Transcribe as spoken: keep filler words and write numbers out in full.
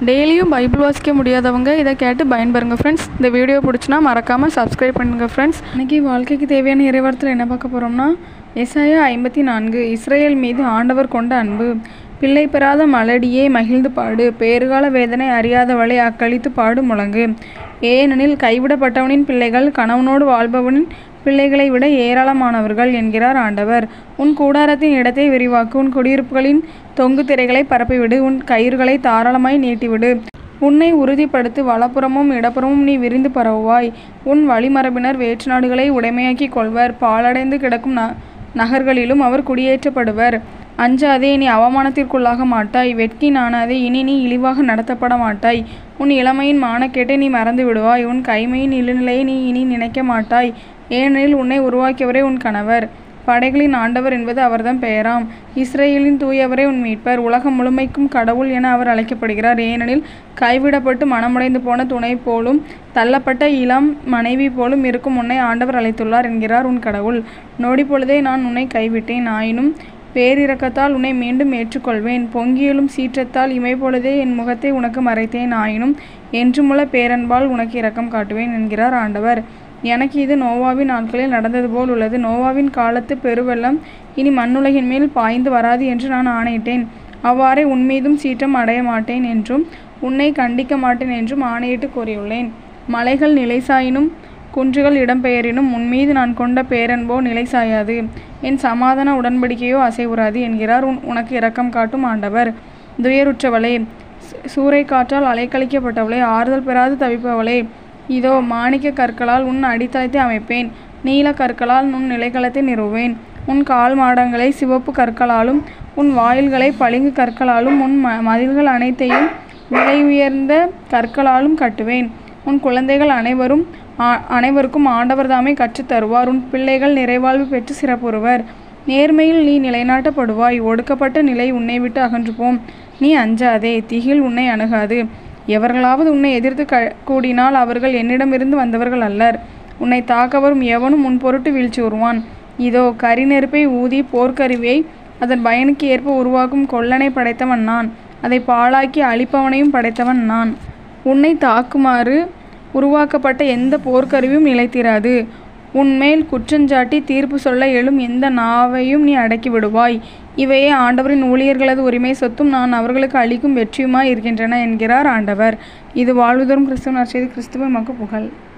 டெய்லியும் பைபிள் வாசிக்க முடியாதவங்க இதை கேட்டு பயன்பெறுங்க ஃப்ரெண்ட்ஸ். இந்த வீடியோ பிடிச்சினா மறக்காமல் சப்ஸ்கிரைப் பண்ணுங்கள் ஃப்ரெண்ட்ஸ். இன்றைக்கி வாழ்க்கைக்கு தேவையான இறைவார்த்தையில் என்ன பார்க்க போகிறோம்னா, ஏசாயா ஐம்பத்தி நான்கு. இஸ்ரேல் மீது ஆண்டவர் கொண்ட அன்பு. பிள்ளை பெறாத மலடியே மகிழ்ந்து பாடு, பேறுகால வேதனை அறியாதவளை அக்களித்து பாடு முழங்கு. ஏனெனில் கைவிடப்பட்டவனின் பிள்ளைகள் கணவனோடு வாழ்பவனின் பிள்ளைகளை விட ஏராளமானவர்கள் என்கிறார் ஆண்டவர். உன் கூடாரத்தின் இடத்தை விரிவாக்கு, உன் குடியிருப்புகளின் தொங்கு திரைகளை பரப்பிவிடு, உன் கயிறுகளை தாராளமாய் நீட்டிவிடு. உன்னை உறுதிப்படுத்து, வலப்புறமும் இடப்புறமும் நீ விரிந்து பரவுவாய். உன் வழிமரபினர் வேற்று நாடுகளை உடைமையாக்கி கொள்வர், பாழடைந்து கிடக்கும் ந நகர்களிலும் அவர் குடியேற்றப்படுவர். அஞ்சாதே, நீ அவமானத்திற்குள்ளாக மாட்டாய், வெட்கி நாணாதே, இனி நீ இழிவாக நடத்தப்பட மாட்டாய். உன் இளமையின் மானக்கேட்டை நீ மறந்து விடுவாய், உன் கைமையின் இழுநிலையை நீ இனி நினைக்க மாட்டாய். ஏனெனில் உன்னை உருவாக்கியவரே உன் கணவர், படைகளின் ஆண்டவர் என்பது அவர்தம் பெயராம். இஸ்ரேலின் தூயவரே உன் மீட்பர், உலகம் முழுமைக்கும் கடவுள் என அவர் அழைக்கப்படுகிறார். ஏனெனில் கைவிடப்பட்டு மனமுடைந்து போன துணை போலும் தள்ளப்பட்ட இளம் மனைவி போலும் இருக்கும் உன்னை ஆண்டவர் அழைத்துள்ளார் என்கிறார் உன் கடவுள். நொடி பொழுதே நான் உன்னை கைவிட்டேன், ஆயினும் பேரிரக்கத்தால் உன்னை மீண்டும் ஏற்றுக்கொள்வேன். பொங்கியலும் சீற்றத்தால் இமைப்பொழுதே என் முகத்தை உனக்கு மறைத்தேன், ஆயினும் என்றுமுள்ள பேரன்பால் உனக்கு இரக்கம் காட்டுவேன் என்கிறார் ஆண்டவர். எனக்கு இது நோவாவின் நாட்களில் நடந்தது போல் உள்ளது. நோவாவின் காலத்து பெருவெள்ளம் இனி மண்ணுலகின் மேல் பாய்ந்து வராது என்று நான் ஆணையிட்டேன். அவ்வாறே உன்மீதும் சீற்றம் அடைய மாட்டேன் என்றும் உன்னை கண்டிக்க மாட்டேன் என்றும் ஆணையிட்டு கூறியுள்ளேன். மலைகள் நிலைசாயினும் குன்றுகள் இடம்பெயரினும் உன்மீது நான் கொண்ட பேரன்போ நிலைசாயாது, என் சமாதான உடன்படிக்கையோ அசைவுறாது என்கிறார் உன் உனக்கு இரக்கம் காட்டும் ஆண்டவர். துயருற்றவளே, சூறை காற்றால் அலைக்கழிக்கப்பட்டவளே, ஆறுதல் பெறாது தவிப்பவளே, இதோ மாணிக்க கற்களால் உன் அடித்தளத்தை அமைப்பேன், நீல கற்களால் உன் நிலைக்களத்தை நிறுவேன். உன் கால் மாடங்களை சிவப்பு கற்களாலும் உன் வாயில்களை பளிங்கு கற்களாலும் உன் ம மதில்கள் அனைத்தையும் விலை உயர்ந்த கற்களாலும் கட்டுவேன். உன் குழந்தைகள் அனைவரும் அனைவருக்கும் ஆண்டவர் தாமே கற்றுத் தருவார். உன் பிள்ளைகள் நிறைவாழ்வு பெற்று சிறப்புறுவர். நேர்மையில் நீ நிலைநாட்டப்படுவாய். ஒடுக்கப்பட்ட நிலை உன்னை விட்டு அகன்று போம். நீ அஞ்சாதே, திகில் உன்னை அணுகாது. எவர்களாவது உன்னை எதிர்த்து க கூடினால் அவர்கள் என்னிடமிருந்து வந்தவர்கள் அல்லர். உன்னை தாக்க வரும் எவனும் உன் பொருட்டு வீழ்ச்சி உருவான். இதோ கரி நெருப்பை ஊதி போர்க்கருவியை அதன் பயனுக்கு ஏற்ப உருவாக்கும் கொல்லனை படைத்தவன் நான். அதை பாழாக்கி அழிப்பவனையும் படைத்தவன் நான். உன்னை தாக்குமாறு உருவாக்கப்பட்ட எந்த போர்க்கருவியும் நிலைத்திராது. உன்மேல் குற்றஞ்சாட்டி தீர்ப்பு சொல்ல எழும் எந்த நாவையும் நீ அடக்கி விடுவாய். இவையே ஆண்டவரின் ஊழியர்களது உரிமை சொத்தும் நான் அவர்களுக்கு அளிக்கும் வெற்றியுமாய் இருக்கின்றன என்கிறார் ஆண்டவர். இது வாழ்வு தரும் கிறிஸ்துவ நற்செய்தி. கிறிஸ்துவின் மக்கு புகழ்.